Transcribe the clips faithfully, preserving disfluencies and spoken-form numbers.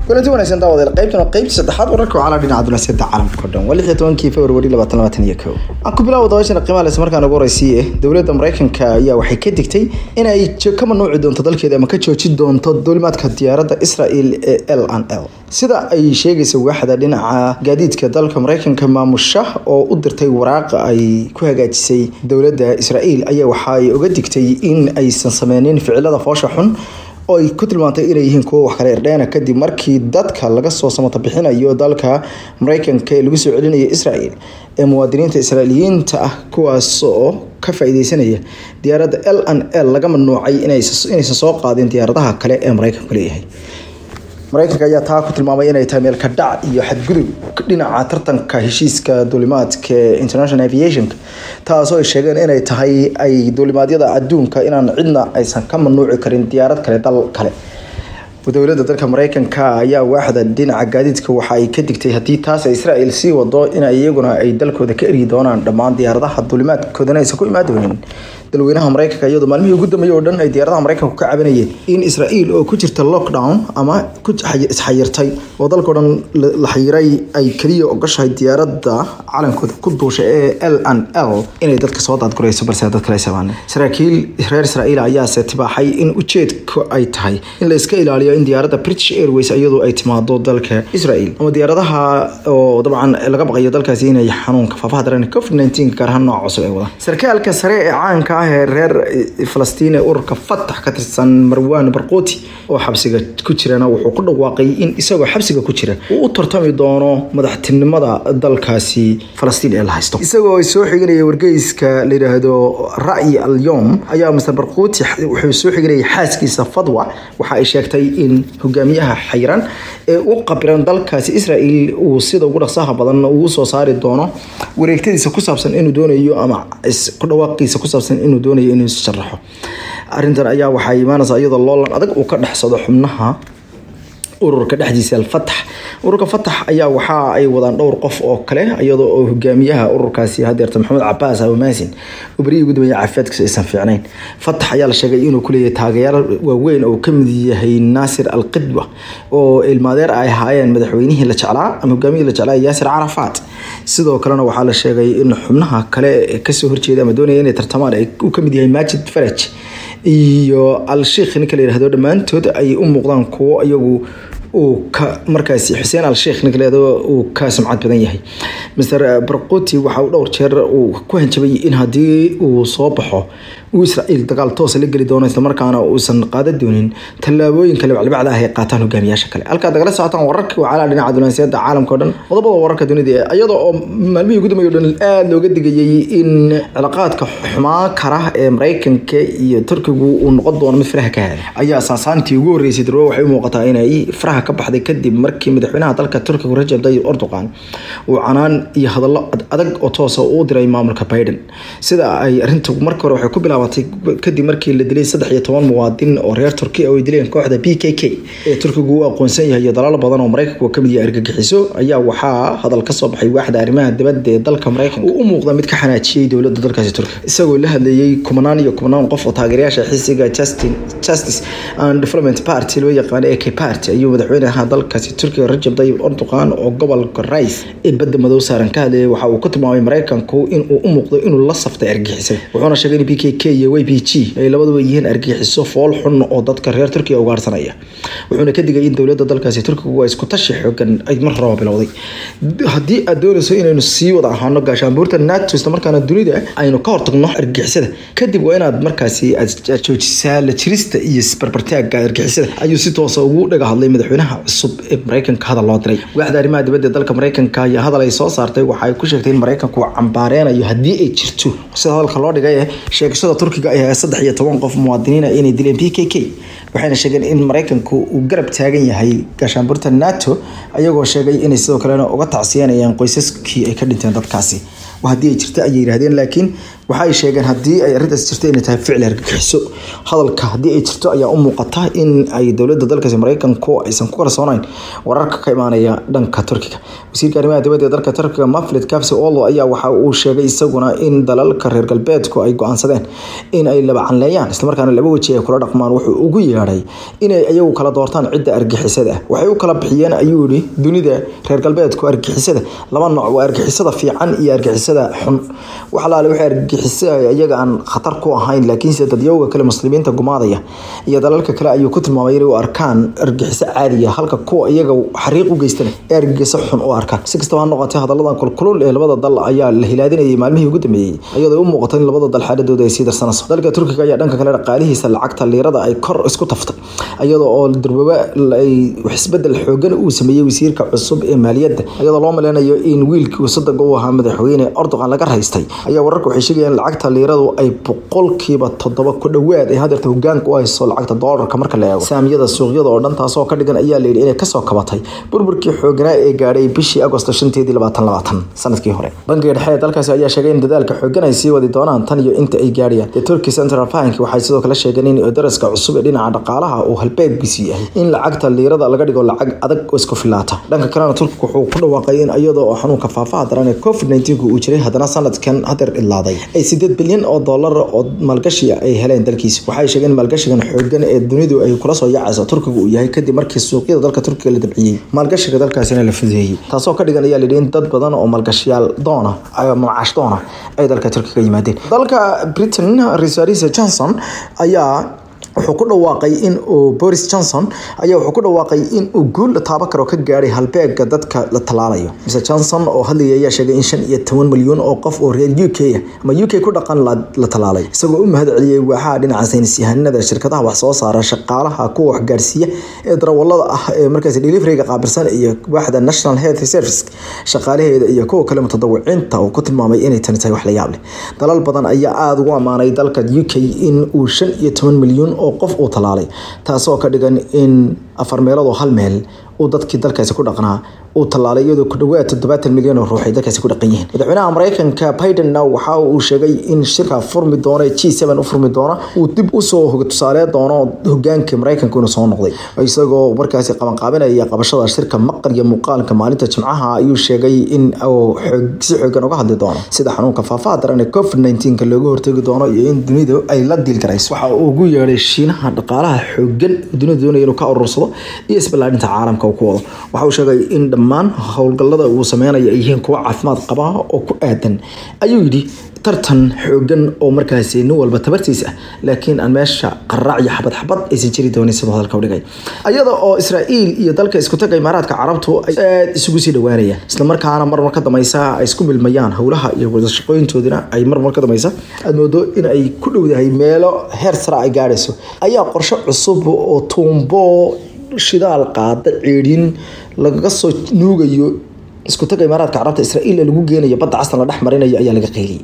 kulanti wanaagsan daawada qaybtan qaybta saddexaad wararka calaamada dhinaca dunaasiyada caalamka dhan wali lix iyo toban February laba kun labaatan iyo kow aan ku bilaabo daawashada qiimaha leh markaan ugu horeysay dawladda Mareykanka ayaa waxay ka digtay in ay ka mamnuuci doonto dalkeeda ama ka joojin doonto duulimaadka diyaaradda Israel ee L N L sida ay sheegayso waaxda dhinaca gaadiidka dalka Mareykanka maamusha oo u dirtay waraaq ay ku hagaajisay dawladda Israel ayaa waxa ay uga digtay in aysan sameeynin ficilada foosha xun oo ay ku tilmaantay inay yihiin kuwa wax kale erdheena kadib markii dadka laga soo samata bixinayo dalka Mareykanka ee lagu soo celinayo Israel ee muwaadiniinta Israailiyiinta ah kuwaas oo ka faa'iideysanaya diyaaradda L N L laga mamnuucay inay inay soo qaadin diyaaradaha kale ee Mareykanka leeyahay Mareykanka ayaa taa ku tilmaamay inay tahay meel ka dhac iyo xadgudub dhinaca tartanka heshiiska duulimaadka International Aviation taasoo ay sheegeen inay tahay ay duulimaadyada adduunka inaan cidna aysan ka mamnuuci karin diyaarad kale dal kale dawladda dalka Mareykanka ayaa waaxda dhinaca gaadiidka waxa ay ka digtay hadii taas Israel sii wado in iyaguna ay dalkooda ka eri doonaan dhammaan diyaaradaha duulimaadkooda ay ku imaadeen dalweynaha Mareykanka iyadoo maalmihii ugu dambeeyay oo dhan ay diyaaradaha Mareykanka ka cabanayeen in Israel oo ku jirta lockdown ama ku xayirtay oo dalkoodan la xiray ay kaliya ogashay diyaaradda calankooda ku duushay ee L N L inay dadka soo daadgurayso balse dadka la sameeyaan saraakiil reer Israel ayaa saatibaaxay in ujeedku ay tahay in la iska ilaaliyo in diyaaradda British Airways iyadoo ay timaado dalka Israel ama diyaaradaha oo dabcan laga baqayo dalkaasi inay xanuunka faafaha daran covid nineteen gaar ahaan nooc cusub ay wadaan sarkaalka sare ee caanka ah ee reer Falastiin ee ururka Fatah ka tirsan Marwan Barqoti oo xabsiga ku jirana wuxuu ku dhawaaqay in isagoo xabsiga ku jira uu u tartami doono madaxtinimada dalkaasi Falastiin ee la haysto isagoo ay soo xiganayay wargeyska la yiraahdo Ra'yi al-Yawm ayaa Mister Barqoti wuxuu soo xiganayay xaaskiisa Fadwa waxa ay sheegtay in hogaamiyaha xayran ee uu qabiran dalkaasi Israel uu sida ugu dhaqsaha badan uu soo saari doono wareegtadiisa ku saabsan inuu doonayo ama ku dhawaaqiisa ku saabsan inuu doonayo inuu sharaxo arintan ayaa waxay imaanaysaa iyadoo loolan adag uu ka dhaxsado xubnaha ururka dhexdiisa al-Fatah ururka Fatah ayaa waxa ay wadaan dhowr qof oo kale iyadoo oo hogaamiyaha ururkaasi hadeerta Maxamed Cabbaas Abu Maasin oo bari ugu dambeeyay caafimaadkiisa aysan fiicnayn Fatah ayaa la sheegay inuu ku leeyahay taageero waaweyn oo ka mid yahay Nasir al-Qidwa oo ilmaadeer ay haayeen madaxweynihii la jeclaa ama hogaamiyihii la jeclaa Yasir Arafat sidoo kalena waxaa la sheegay in xubnaha kale ee ka soo horjeeda ama doonaya inay tartamaan ay u ka mid yahay Majid Faraj iyo al-Sheikh ninka la yiraahdo dhamaantood ay u muuqdaan kuwo iyagu oo ka markaasi Hussein al-Sheikh ninka uu ka sumcad badan yahay Mister Barqoti waxa uu dhowr jeer uu ku hanjabay in hadii uu soo baxo uu Israel dagaal toos la gali doono isla markaana uusan qaadan doonin tallaabooyin kale bacda ay qaataan hogaamiyaasha kale halka dagaal socotaan wararka oo calaamada dhinaca dunaasiyada caalamka oo dhan qodobada wararka dunida iyadoo oo maalmihii ugu dambeeyay oo dhan aad looga digayay in cilaaqaadka xumaa kara ee Mareykanka iyo Turkigu uu noqon doono mid faraha ka haday ayaa saasaantii ugu horeysay daro waxay u muuqataa inay faraha ka baxday kadib markii madaxweynaha dalka Turkiga Recep Tayyip Erdogan uu canaan iyo hadallo adag oo toos ah u diray maamulka Biden sida ay arintu markii hore waxay ku bilaabatay kadib markii la dilay saddex iyo toban muwaadin oo reer Turkiga oo dileen kooxda B K K ee Turkigu uu aqoonsan yahay dalal badan oo Mareykanka ka mid yahay argagixiso ayaa waxa hadal ka soo baxay waaxda arrimaha dibadda ee dalka Mareykanka uu u muuqda mid ka xanaajiyay dawladda dalkaasi Turkiga isagoo la hadlayay kumanaan iyo kumanaan qof oo taageerayaasha xisbiga Justice and Development Party loo yaqaan A K Party ayuu madaxweynaha dalkaasi Turkiga Recep Tayyip Erdogan oo gobolka Rays ee badda madow saaran ka hadlayay waxa uu ku tilmaamay Mareykanku in uu u muuqdo inuu la saftay argagixisay wuxuuna sheegay in B K K iyo Y P G ay labaduba yihiin argagixiso fool xun oo dadka reer Turkiga uga harsanaya wuxuuna ka digay in dawladda dalkaasi Turkiga ay isku tashi xooggan ay mar roob bilowday hadii aad doonayso inaynu sii wada ahaano gaashaanbuurta NATO isla markaana dunida aynu ka hortagno argagixisada kadib waa inaad markaasi aad joojisaa la jirista iyo isbarbartaaga argagixisada ayuu si toos ah ugu dhaga hadlay madaxweynaha cusub ee Mareykanka hadal loo diray waaxda arrimaha dibadda dalka Mareykanka ayaa hadal ay soo saartay waxa ay ku sheegtay in Mareykanku uu cambaareenayo hadii ay jirto sida hadalka loo dhigay sheegashada Turkiga ay saddex iyo toban qof muwaadiniin inay dileen B K K waxayna sheegeen in Mareykanku uu garab taagan yahay gaashaanbuurta NATO ayagoo sheegay in sidoo kale uga tacsiyanayaan qoysaskii ay ka dhinteen dadkaasi hadii ay jirto ay yiraahdeen laakiin waxay sheegeen haddii ay arrintaas jirto inay tahay ficil argagixiso. hadalka haddii ay jirto ayaa u muuqata in ay dowladda dalkaasi Mareykanku aysan ku kalsoonayn wararka ka imaanaya dhanka Turkiga. wasiirka arrimaha dibadda ee dalka Turkiga Mevlut Cavusoglu ayaa waxa uu sheegay isaguna in dalalka reer galbeedku ay go'aansadeen in ay laba canleeyaan isla markaana laba waji ay kula dhaqmaan. wuxuu ugu yeeray inay ayagu kala doortaan cidda argagixisada waxay u kala bixiyeen ayuu yiri dunida reer galbeedku argagixisada laba nooc waa argagixisada fiican iyo argagixisada xun. waxa la leeyahay argagixisada iyaga aan khatar ku ahayn laakiin sida dadyoga kale muslimiinta gumaadaya iyo dalalka kale ayuu ku tilmaamay inay u arkaan argagixiso caadi ah halka kuwa iyaga xariiq u geystaan argagixiso xun u arkaan. si kastaba ha noqotee hadalladan kulkulul ee labada dal ayaa la hilaadinayay maalmihii ugu dambeeyay iyadoo u muuqata in labada dal xaaladooda ay sii darsanayso. dalka Turkiga ayaa dhanka kale dhaqaalihiisa lacagta liirada ay kor isku taftay iyadoo oo durba ay isbedel xoogan uu sameeyay wasiirka cusub ee maaliyadda iyadoo loo maleynayo in wiilkii saddex uu ahaa madaxweyne Erdogan laga raystay ayaa wararku waxay sheegayaan lacagta liiradu ay boqolkiiba toddoba ku dhawaad ay hadeerta hoggaanka u hayso lacagta dollarka marka la eego saamiyada suuqyada oo dhan taasoo ka dhigan ayaa la yiri inay ka soo kabatay burburkii xooganaa ee gaadhay bishii Agoosto shanteedii labaatan labaatan sanadkii hore. bangiga dhexe ee dalkaasi ayaa sheegay in dadaalka xoogan ay sii wadi doonaan tan iyo inta ay gaarayaan. The Turkish Central Bank waxay sidoo kale sheegeen in daraska cusub ee dhinaca dhaqaalaha uu halbeeggiisu yahay in lacagta liirada laga dhigo lacag adag oo isku filaata. dhanka kalena Turkigu wuxuu ku dhawaaqay in iyadoo xanuunka faafaha daran ee covid nineteen uu jiray haddana sanadkan hadeer ilaaday ay sideed bilyan oo dollar oo maalgashi ay heleen dalkiisa. waxay sheegeen maalgashigan xoogan ee dunidu ay kula soo yaacayso Turkigu uu yahay kadib markii suuqyada dalka Turkiga la dabciyay maalgashiga dalkaasina la fududeeyay taasoo ka dhigan ayaa la yidhi in dad badan oo maalgashiyaal doona ay macaash doona ay dalka Turkiga yimaadeen. dalka Britain Boris Johnson ayaa wuxuu ku dhawaaqay in uu Boris Johnson ayaa wuxuu ku dhawaaqay in uu guul taaba karo ka gaaray halbeegga dadka la talaalayo. Mister Johnson oo hadlayay ayaa sheegay in shan iyo toban milyan oo qof oo reer U K ama U K ku dhaqan la talaalay isagoo u mahad celiyay waaxa dhinaca saynis yahanada shirkadaha wax soo saara shaqaalaha kuwa wax gaarsiiya ee darawallada ah ee markaas delivery-ga qaabilsan iyo waaxda National Health Service shaqaalaheeda iyo kuwa kale mutadawiciinta oo ku tilmaamay inay tani tahay wax la yaab leh. dalal badan ayaa aad ugu amaanay dalka U K in uu shan iyo toban milyan oo qof uu talaalay taasoo ka dhigan in afar meelood oo hal meel uu dadkii dalkaasi ku dhaqnaa uu talaalay iyadoo ku dhawaad toddobaatan milyan oo ruux ay dalkaasi ku dhaqan yihiin. madaxweynaha Mareykanka Biden waxa uu sheegay in shirka furmi doona G seven u furmi doona uu dib u soo hoga tusaale doono hoggaanka Mareykanka inuu soo noqday isagoo markaasi qaban qaabinaya qabashada shirka maqal iyo muuqaalka maalinta Jimcaha ayuu sheegay in uu si xoogan uga hadli doono sida xanuunka faafaha daran ee covid nineteen ka looga hortagi doono iyo in dunidu ay la diil garayso. waxa uu ugu yeeray Shiinaha dhaqaalaha xoogan dunida doonaya inuu ka urursado iyo isballaarinta caalamka uu ku wado. waxa uu sheegay in dhammaan howlgallada uu sameeyo ay yihiin kuwa caafimaad qaba oo ku aadan ayuu yidhi tartan xoogan oo markaasi nin walba tabartiisa laakiin aan meesha qaraac iyo xabad xabad aysan jiri doonin sida hadalka u dhigay. iyada oo Israa'iil iyo dalka isku tagay Imaaraadka Carabtu ay aad isugu sii dhawaanayaan isla markaana marmar ka dameysa ay isku milmayaan howlaha iyo wada shaqooyintoodina ay marmar ka dameysa aad moodo in ay ku dhowdahay meelo heer sare ay gaarayso ayaa qorshe cusub oo tuumbo shidaal qaada ciidin laga soo nuugayo isku tagay Imaaraadka Carabta Israa'iil lagu geenayo badda castan la dhaxmarinayo ayaa laga qeyliyay.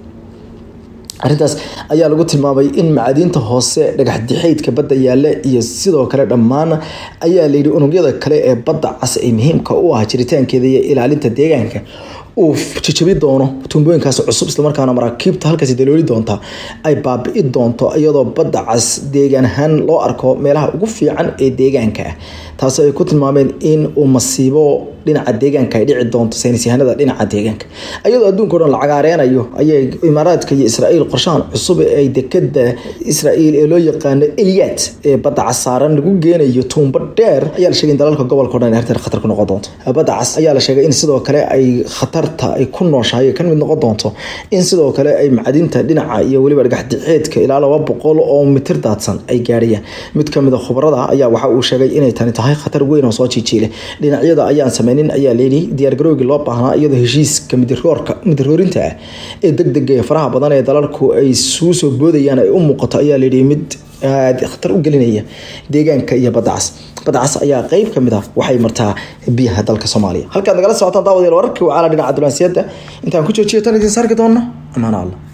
arrintaas ayaa lagu tilmaamay in macdinta hoose dhagax dixeydka badda yaalla iyo sidoo kale dhammaan ayaa la yiri unugyada kale ee badda cas ee muhiimka u ah jiritaankeeda iyo ilaalinta deegaanka uu jijabi doono tuumbooyinkaas cusub isla markaana maraakiibta halkaas dalooli doonta ay baabi'i doonto iyadoo badda cas deegaan ahaan loo arko meelaha ugu fiican ee deegaanka ah taas ay ku tilmaameen in uu masiibo dhinaca deegaanka ay dhici doonto saynis yahanada dhinaca deegaanka iyadoo adduunka oo dhan lacag aareenayo ayay Imaaraadka iyo Israa'iil qorshahan cusub ee dekada Israa'iil ee loo yaqaan Eliyat ee badda cas saaran lagu geenayo tuumbo dheer ayaa la sheegay in dalalka gobolka oo dhan ay khatar ku noqon doonto. badda cas ayaa la sheegay in sidoo kale ay khatarta ay ku nooshahay kan mid noqon doonto in sidoo kale ay macdinta dhinaca iyo waliba dhagax dixeedka ilaa laba boqol oo mitir daadsan ay gaarayaan. mid ka mid ah khubarada ayaa waxa uu sheegay inay tani tahay khatar weyn oo soo jiijiile dhinacyada ayaan sameeynin ayaa leeyahay diyaar garowga loo baahnaa iyadoo heshiiska midiroorka midroorinta ah ee degdega ee faraha badan ee dalalku ay soo soo boodayaan ay u muuqato ayaa leeyahay mid aad khatar u gelinaya deegaanka iyo badda cas. badda cas ayaa qayb ka mid ah waxay martaa biyaha dalka Soomaaliya. halka nagala socotaan daawadayaal wararkii wacala dhinaca diblomaasiyadda intaan ku joojiyo tan idin saarki doona amaana Allah.